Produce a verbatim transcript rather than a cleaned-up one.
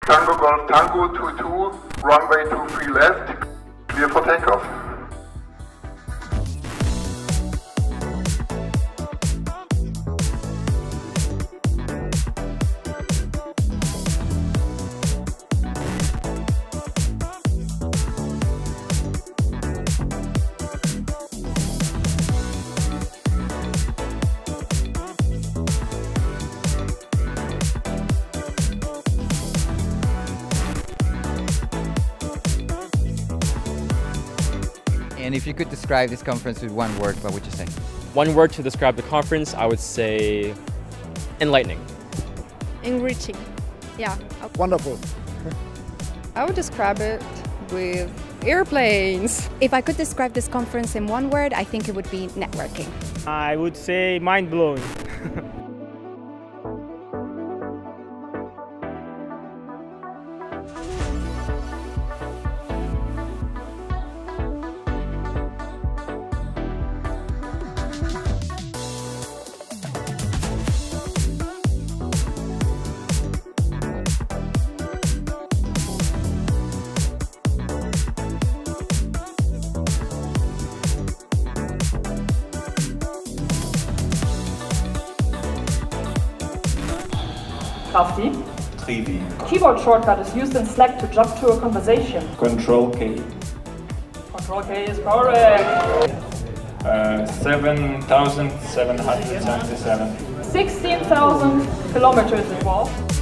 Tango Golf Tango two two, runway two three left, clear for takeoff. And if you could describe this conference with one word, what would you say? One word to describe the conference, I would say enlightening. Enriching. Yeah. Wonderful. I would describe it with airplanes. If I could describe this conference in one word, I think it would be networking. I would say mind-blowing. Crafty. Trivi. Keyboard shortcut is used in Slack to jump to a conversation. Control K. Control K is correct. Uh, seven thousand seven hundred seventy-seven. sixteen thousand kilometers it was.